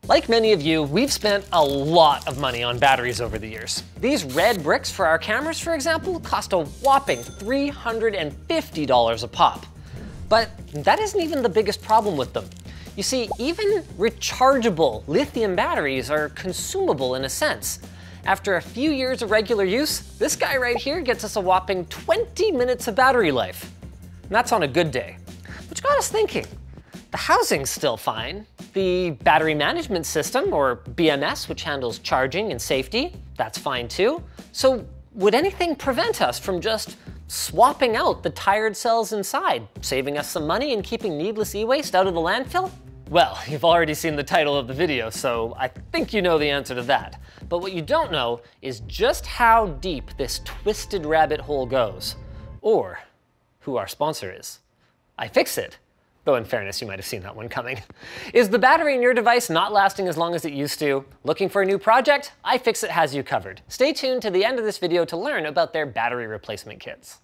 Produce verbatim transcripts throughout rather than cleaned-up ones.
Like many of you, we've spent a lot of money on batteries over the years. These red bricks for our cameras, for example, cost a whopping three hundred fifty dollars a pop. But that isn't even the biggest problem with them. You see, even rechargeable lithium batteries are consumable in a sense. After a few years of regular use, this guy right here gets us a whopping twenty minutes of battery life. And that's on a good day. Which got us thinking, the housing's still fine. The battery management system, or B M S, which handles charging and safety, that's fine too. So would anything prevent us from just swapping out the tired cells inside, saving us some money and keeping needless e-waste out of the landfill? Well, you've already seen the title of the video, so I think you know the answer to that. But what you don't know is just how deep this twisted rabbit hole goes, or who our sponsor is. iFixit. Though in fairness, you might have seen that one coming. Is the battery in your device not lasting as long as it used to? Looking for a new project? iFixit has you covered. Stay tuned to the end of this video to learn about their battery replacement kits.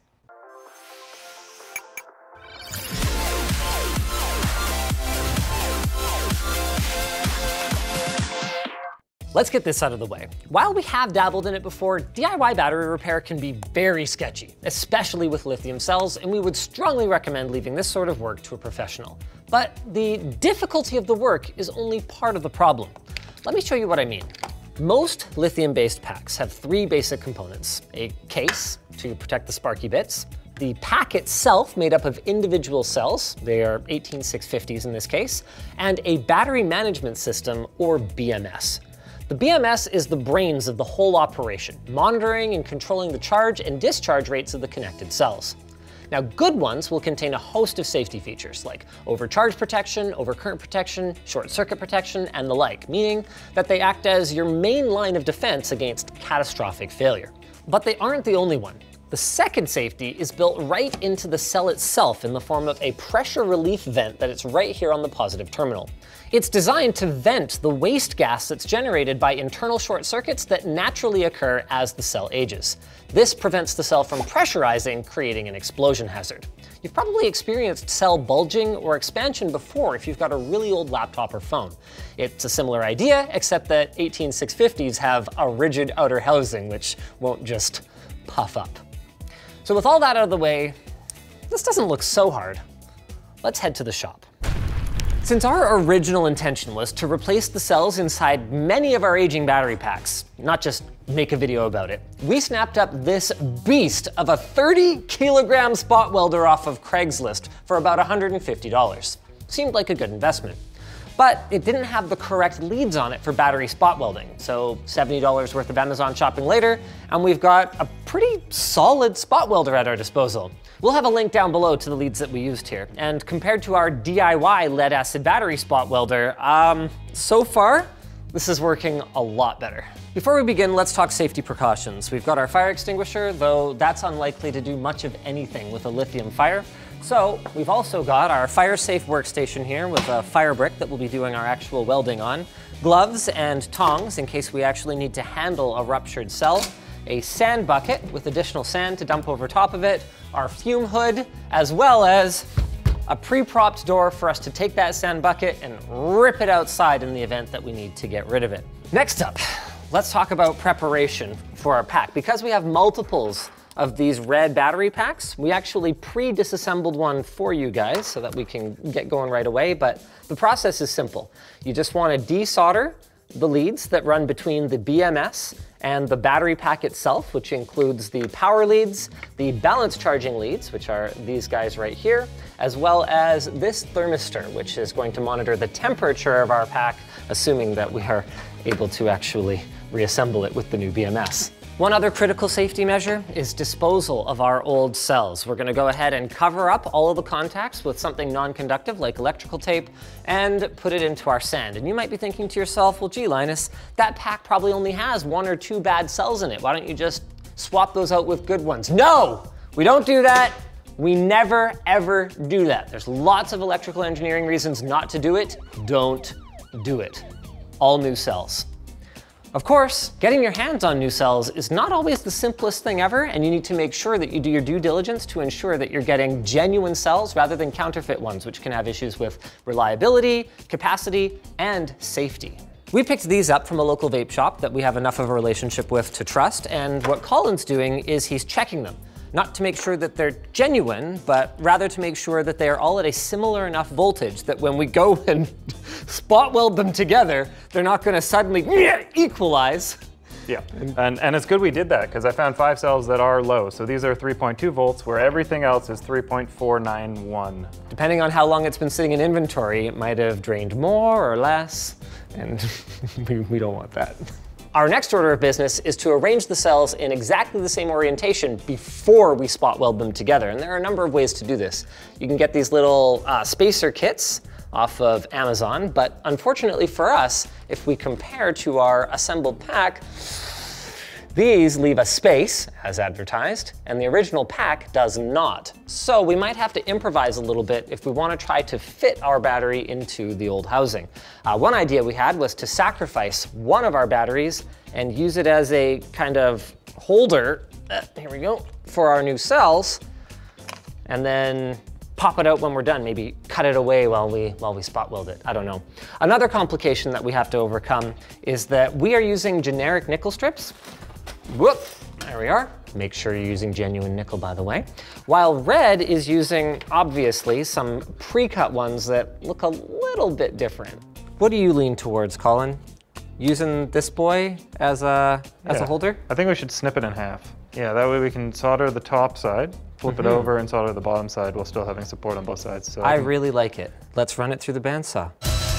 Let's get this out of the way. While we have dabbled in it before, D I Y battery repair can be very sketchy, especially with lithium cells, and we would strongly recommend leaving this sort of work to a professional. But the difficulty of the work is only part of the problem. Let me show you what I mean. Most lithium-based packs have three basic components: a case to protect the sparky bits, the pack itself made up of individual cells, they are eighteen six fifties in this case, and a battery management system, or B M S. The B M S is the brains of the whole operation, monitoring and controlling the charge and discharge rates of the connected cells. Now, good ones will contain a host of safety features like overcharge protection, overcurrent protection, short circuit protection, and the like, meaning that they act as your main line of defense against catastrophic failure. But they aren't the only one. The second safety is built right into the cell itself in the form of a pressure relief vent that is right here on the positive terminal. It's designed to vent the waste gas that's generated by internal short circuits that naturally occur as the cell ages. This prevents the cell from pressurizing, creating an explosion hazard. You've probably experienced cell bulging or expansion before if you've got a really old laptop or phone. It's a similar idea, except that eighteen six fifties have a rigid outer housing which won't just puff up. So with all that out of the way, this doesn't look so hard. Let's head to the shop. Since our original intention was to replace the cells inside many of our aging battery packs, not just make a video about it, we snapped up this beast of a thirty kilogram spot welder off of Craigslist for about one hundred fifty dollars. Seemed like a good investment. But it didn't have the correct leads on it for battery spot welding, so seventy dollars worth of Amazon shopping later, and we've got a pretty solid spot welder at our disposal. We'll have a link down below to the leads that we used here, and compared to our D I Y lead acid battery spot welder, um, so far, this is working a lot better. Before we begin, let's talk safety precautions. We've got our fire extinguisher, though that's unlikely to do much of anything with a lithium fire. So we've also got our fire safe workstation here with a fire brick that we'll be doing our actual welding on, gloves and tongs in case we actually need to handle a ruptured cell, a sand bucket with additional sand to dump over top of it, our fume hood, as well as a pre-propped door for us to take that sand bucket and rip it outside in the event that we need to get rid of it. Next up, let's talk about preparation for our pack. Because we have multiples of these red battery packs, we actually pre-disassembled one for you guys so that we can get going right away, but the process is simple. You just want to desolder the leads that run between the B M S and the battery pack itself, which includes the power leads, the balance charging leads, which are these guys right here, as well as this thermistor, which is going to monitor the temperature of our pack, assuming that we are able to actually reassemble it with the new B M S. One other critical safety measure is disposal of our old cells. We're gonna go ahead and cover up all of the contacts with something non-conductive like electrical tape and put it into our sand. And you might be thinking to yourself, well, gee, Linus, that pack probably only has one or two bad cells in it. Why don't you just swap those out with good ones? No, we don't do that. We never, ever do that. There's lots of electrical engineering reasons not to do it. Don't do it. All new cells. Of course, getting your hands on new cells is not always the simplest thing ever, and you need to make sure that you do your due diligence to ensure that you're getting genuine cells rather than counterfeit ones, which can have issues with reliability, capacity, and safety. We picked these up from a local vape shop that we have enough of a relationship with to trust, and what Colin's doing is he's checking them. Not to make sure that they're genuine, but rather to make sure that they are all at a similar enough voltage that when we go and spot weld them together, they're not gonna suddenly equalize. Yeah, and, and it's good we did that because I found five cells that are low. So these are three point two volts where everything else is three point four nine one. Depending on how long it's been sitting in inventory, it might have drained more or less, and we, we don't want that. Our next order of business is to arrange the cells in exactly the same orientation before we spot weld them together. And there are a number of ways to do this. You can get these little uh, spacer kits off of Amazon, but unfortunately for us, if we compare to our assembled pack, these leave a space, as advertised, and the original pack does not. So we might have to improvise a little bit if we want to try to fit our battery into the old housing. Uh, one idea we had was to sacrifice one of our batteries and use it as a kind of holder, uh, here we go, for our new cells, and then pop it out when we're done, maybe cut it away while we, while we spot weld it, I don't know. Another complication that we have to overcome is that we are using generic nickel strips. Whoop, there we are. Make sure you're using genuine nickel, by the way. While Red is using, obviously, some pre-cut ones that look a little bit different. What do you lean towards, Colin? Using this boy as a, as yeah, a holder? I think we should snip it in half. Yeah, that way we can solder the top side, flip mm-hmm. it over and solder the bottom side while still having support on both sides. So I, I really like it. Let's run it through the bandsaw.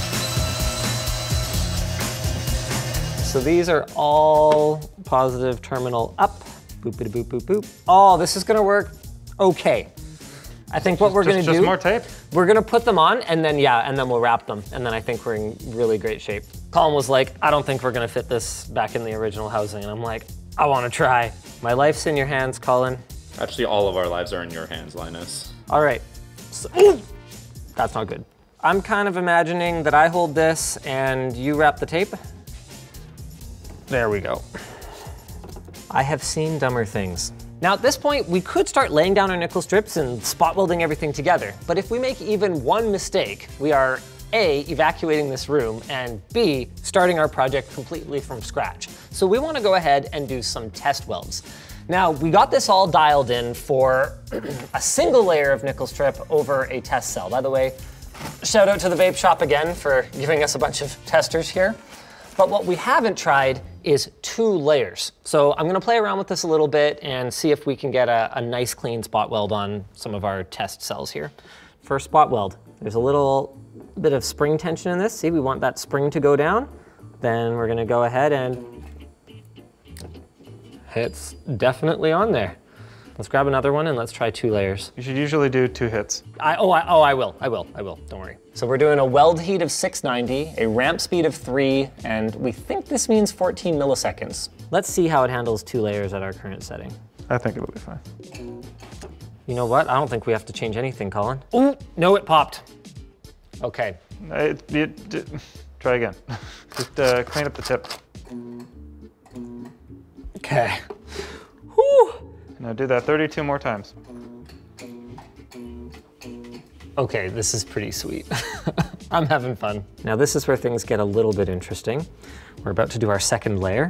So these are all positive terminal up. Boopity boop boop boop. Oh, this is gonna work okay. I think what just, we're gonna just, do- Just more tape? We're gonna put them on and then, yeah, and then we'll wrap them. And then I think we're in really great shape. Colin was like, I don't think we're gonna fit this back in the original housing. And I'm like, I wanna try. My life's in your hands, Colin. Actually, all of our lives are in your hands, Linus. All right, so, ooh, that's not good. I'm kind of imagining that I hold this and you wrap the tape. There we go. I have seen dumber things. Now at this point, we could start laying down our nickel strips and spot welding everything together. But if we make even one mistake, we are A, evacuating this room, and B, starting our project completely from scratch. So we wanna go ahead and do some test welds. Now, we got this all dialed in for a single layer of nickel strip over a test cell. By the way, shout out to the vape shop again for giving us a bunch of testers here. But what we haven't tried is two layers. So I'm gonna play around with this a little bit and see if we can get a, a nice clean spot weld on some of our test cells here. First spot weld, there's a little bit of spring tension in this. See, we want that spring to go down. Then we're gonna go ahead and it's definitely on there. Let's grab another one and let's try two layers. You should usually do two hits. I, oh, I, oh, I will, I will, I will, don't worry. So we're doing a weld heat of six ninety, a ramp speed of three, and we think this means fourteen milliseconds. Let's see how it handles two layers at our current setting. I think it'll be fine. You know what? I don't think we have to change anything, Colin. Oh, no, it popped. Okay. It, it, it, try again. Just uh, clean up the tip. Okay. Whew. Now do that thirty-two more times. Okay, this is pretty sweet. I'm having fun. Now this is where things get a little bit interesting. We're about to do our second layer.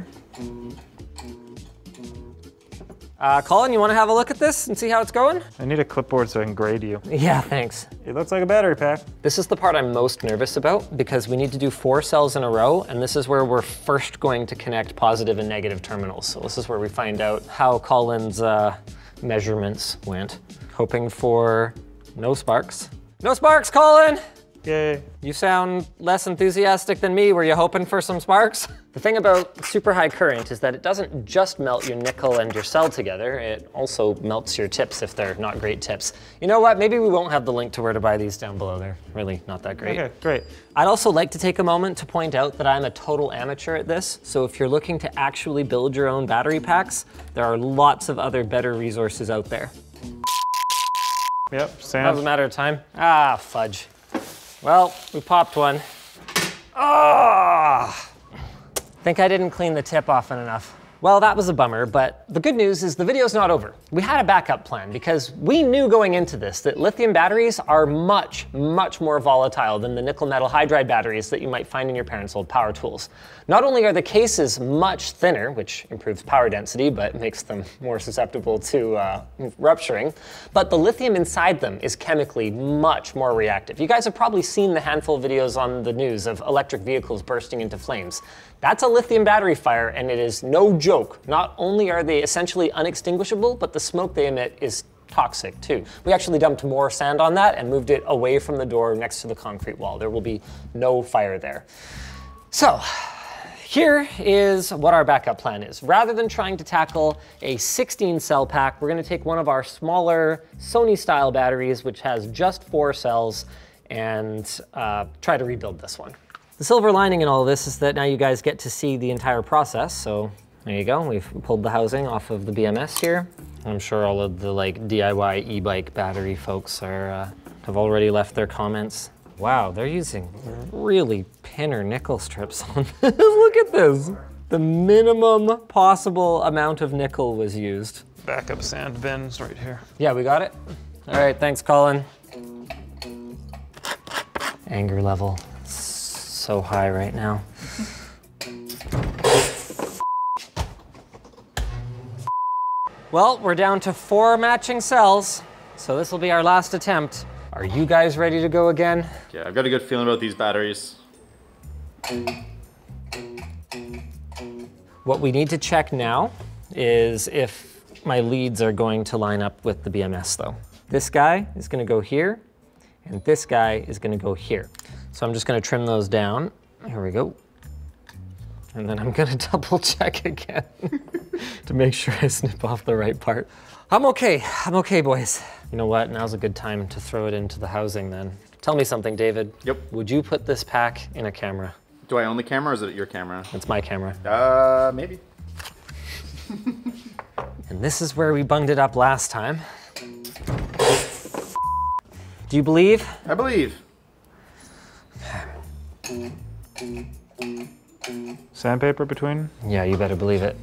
Uh, Colin, you wanna have a look at this and see how it's going? I need a clipboard so I can grade you. Yeah, thanks. It looks like a battery pack. This is the part I'm most nervous about because we need to do four cells in a row, and this is where we're first going to connect positive and negative terminals. So this is where we find out how Colin's uh, measurements went. Hoping for no sparks. No sparks, Colin! Yay. You sound less enthusiastic than me. Were you hoping for some sparks? The thing about super high current is that it doesn't just melt your nickel and your cell together, it also melts your tips if they're not great tips. You know what, maybe we won't have the link to where to buy these down below. They're really not that great. Okay, great. I'd also like to take a moment to point out that I'm a total amateur at this, so if you're looking to actually build your own battery packs, there are lots of other better resources out there. Yep, Sam. That was a matter of time. Ah, fudge. Well, we popped one. Ah! Think I didn't clean the tip often enough. Well, that was a bummer, but the good news is the video's not over. We had a backup plan because we knew going into this that lithium batteries are much, much more volatile than the nickel metal hydride batteries that you might find in your parents' old power tools. Not only are the cases much thinner, which improves power density but makes them more susceptible to uh, rupturing, but the lithium inside them is chemically much more reactive. You guys have probably seen the handful of videos on the news of electric vehicles bursting into flames. That's a lithium battery fire, and it is no joke. Not only are they essentially unextinguishable, but the smoke they emit is toxic too. We actually dumped more sand on that and moved it away from the door next to the concrete wall. There will be no fire there. So, here is what our backup plan is. Rather than trying to tackle a sixteen cell pack, we're gonna take one of our smaller Sony style batteries, which has just four cells, and uh, try to rebuild this one. The silver lining in all of this is that now you guys get to see the entire process. So there you go, we've pulled the housing off of the B M S here. I'm sure all of the like D I Y e-bike battery folks are uh, have already left their comments. Wow, they're using really pinner nickel strips on this. Look at this. The minimum possible amount of nickel was used. Backup sand bins right here. Yeah, we got it. All right, thanks, Colin. Anger level so high right now. Well, we're down to four matching cells, so this will be our last attempt. Are you guys ready to go again? Yeah, I've got a good feeling about these batteries. What we need to check now is if my leads are going to line up with the B M S though. This guy is gonna go here, and this guy is gonna go here. So I'm just gonna trim those down. Here we go. And then I'm gonna double check again to make sure I snip off the right part. I'm okay, I'm okay, boys. You know what, now's a good time to throw it into the housing then. Tell me something, David. Yep. Would you put this pack in a camera? Do I own the camera or is it your camera? It's my camera. Uh, maybe. And this is where we bunged it up last time. Do you believe? I believe. Sandpaper between? Yeah, you better believe it.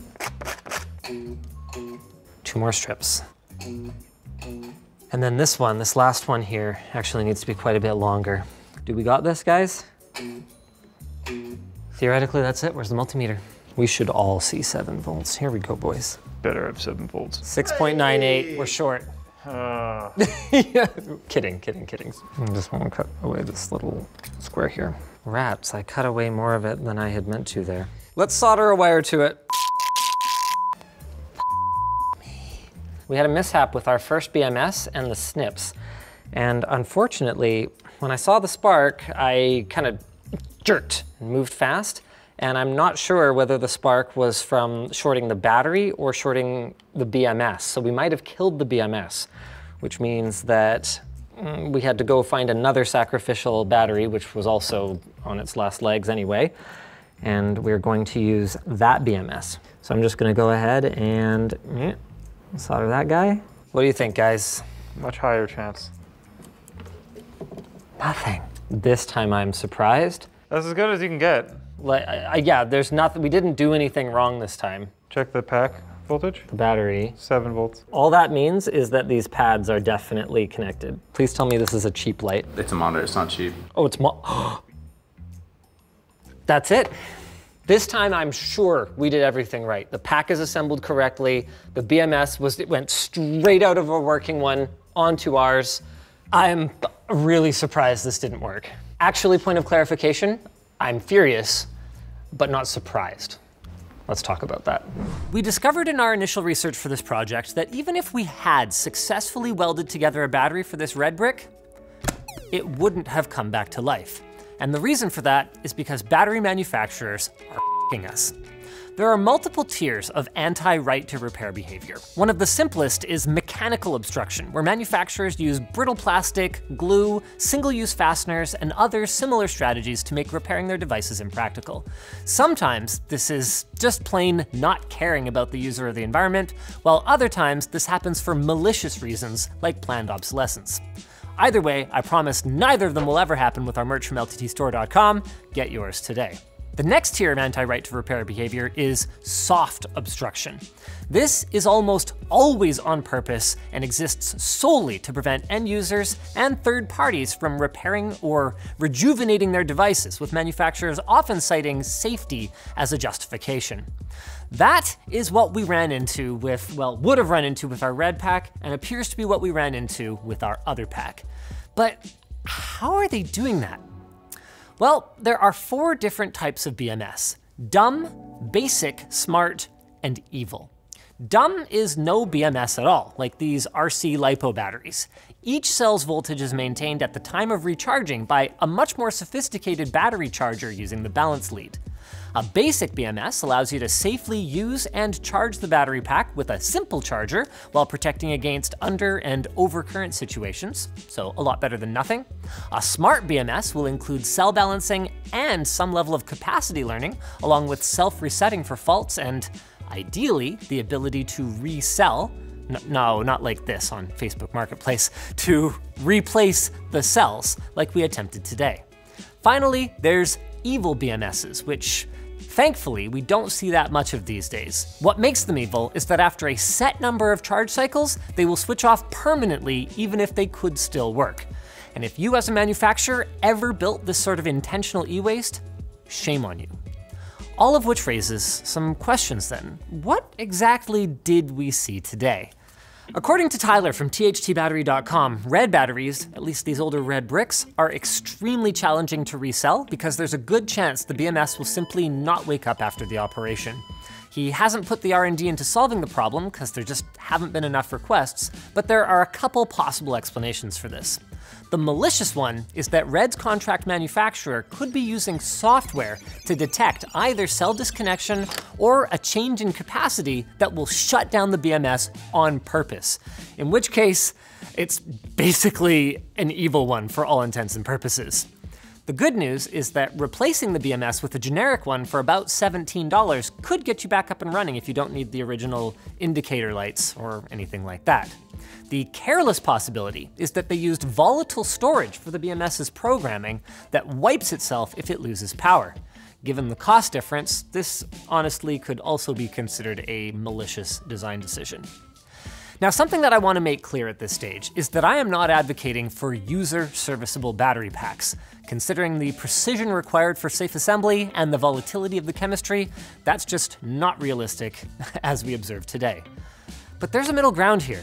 Two more strips. And then this one, this last one here, actually needs to be quite a bit longer. Do we got this, guys? Theoretically, that's it. Where's the multimeter? We should all see seven volts. Here we go, boys. Better have seven volts. six point nine eight, we're short. Uh. Yeah. Kidding, kidding, kidding. I just want to cut away this little square here. Rats, I cut away more of it than I had meant to there. Let's solder a wire to it. We had a mishap with our first B M S and the snips. And unfortunately, when I saw the spark, I kind of jerked and moved fast. And I'm not sure whether the spark was from shorting the battery or shorting the B M S. So we might have killed the B M S, which means that mm, we had to go find another sacrificial battery, which was also on its last legs anyway. And we're going to use that B M S. So I'm just gonna go ahead and yeah, solder that guy. What do you think, guys? Much higher chance. Nothing. This time I'm surprised. That's as good as you can get. Like, I, I, yeah, there's nothing, we didn't do anything wrong this time. Check the pack voltage. The battery. Seven volts. All that means is that these pads are definitely connected. Please tell me this is a cheap light. It's a monitor, it's not cheap. Oh, it's mo- That's it. This time I'm sure we did everything right. The pack is assembled correctly. The B M S was, it went straight out of a working one onto ours. I'm really surprised this didn't work. Actually, point of clarification, I'm furious, but not surprised. Let's talk about that. We discovered in our initial research for this project that even if we had successfully welded together a battery for this red brick, it wouldn't have come back to life. And the reason for that is because battery manufacturers are f***ing us. There are multiple tiers of anti-right to repair behavior. One of the simplest is mechanical obstruction, where manufacturers use brittle plastic, glue, single-use fasteners, and other similar strategies to make repairing their devices impractical. Sometimes this is just plain not caring about the user or the environment, while other times this happens for malicious reasons like planned obsolescence. Either way, I promise neither of them will ever happen with our merch from L T T store dot com. Get yours today. The next tier of anti-right to repair behavior is soft obstruction. This is almost always on purpose and exists solely to prevent end users and third parties from repairing or rejuvenating their devices, with manufacturers often citing safety as a justification. That is what we ran into with, well, would have run into with our red pack, and appears to be what we ran into with our other pack. But how are they doing that? Well, there are four different types of B M S: dumb, basic, smart, and evil. Dumb is no B M S at all, like these R C LiPo batteries. Each cell's voltage is maintained at the time of recharging by a much more sophisticated battery charger using the balance lead. A basic B M S allows you to safely use and charge the battery pack with a simple charger while protecting against under and overcurrent situations, so a lot better than nothing. A smart B M S will include cell balancing and some level of capacity learning, along with self-resetting for faults and, ideally, the ability to resell, no, not like this on Facebook Marketplace, to replace the cells like we attempted today. Finally, there's evil B M Ss, which thankfully we don't see that much of these days. What makes them evil is that after a set number of charge cycles, they will switch off permanently even if they could still work. And if you as a manufacturer ever built this sort of intentional e-waste, shame on you. All of which raises some questions then. What exactly did we see today? According to Tyler from T H T battery dot com, red batteries, at least these older red bricks, are extremely challenging to resell because there's a good chance the B M S will simply not wake up after the operation. He hasn't put the R and D into solving the problem because there just haven't been enough requests, but there are a couple possible explanations for this. The malicious one is that Red's contract manufacturer could be using software to detect either cell disconnection or a change in capacity that will shut down the B M S on purpose, in which case it's basically an evil one for all intents and purposes. The good news is that replacing the B M S with a generic one for about seventeen dollars could get you back up and running if you don't need the original indicator lights or anything like that. The careless possibility is that they used volatile storage for the BMS's programming that wipes itself if it loses power. Given the cost difference, this honestly could also be considered a malicious design decision. Now, something that I want to make clear at this stage is that I am not advocating for user-serviceable battery packs. Considering the precision required for safe assembly and the volatility of the chemistry, that's just not realistic, as we observe today. But there's a middle ground here.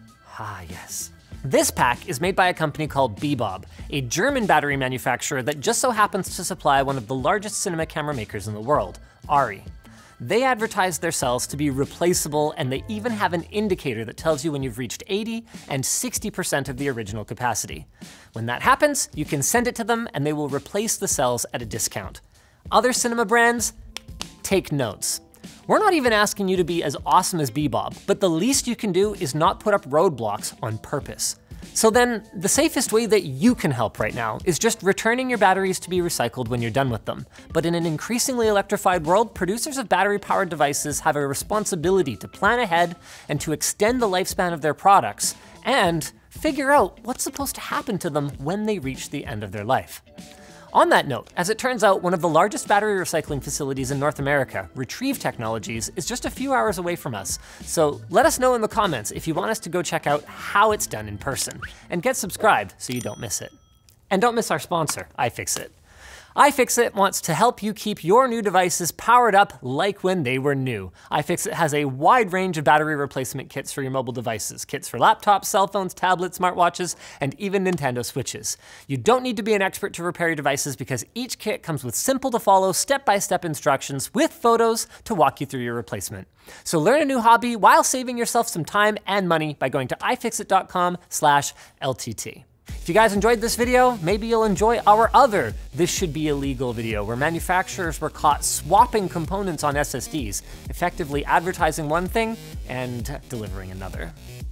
Ah, yes. This pack is made by a company called Bebob, a German battery manufacturer that just so happens to supply one of the largest cinema camera makers in the world, ARRI. They advertise their cells to be replaceable, and they even have an indicator that tells you when you've reached eighty and sixty percent of the original capacity. When that happens, you can send it to them and they will replace the cells at a discount. Other cinema brands, take notes. We're not even asking you to be as awesome as Bebob, but the least you can do is not put up roadblocks on purpose. So then, the safest way that you can help right now is just returning your batteries to be recycled when you're done with them. But in an increasingly electrified world, producers of battery-powered devices have a responsibility to plan ahead and to extend the lifespan of their products, and figure out what's supposed to happen to them when they reach the end of their life. On that note, as it turns out, one of the largest battery recycling facilities in North America, Retrieve Technologies, is just a few hours away from us. So let us know in the comments if you want us to go check out how it's done in person, and get subscribed so you don't miss it. And don't miss our sponsor, iFixit. iFixit wants to help you keep your new devices powered up like when they were new. iFixit has a wide range of battery replacement kits for your mobile devices. Kits for laptops, cell phones, tablets, smartwatches, and even Nintendo Switches. You don't need to be an expert to repair your devices because each kit comes with simple to follow step-by-step instructions with photos to walk you through your replacement. So learn a new hobby while saving yourself some time and money by going to i fix it dot com slash L T T. If you guys enjoyed this video, maybe you'll enjoy our other This Should Be Illegal video, where manufacturers were caught swapping components on S S Ds, effectively advertising one thing and delivering another.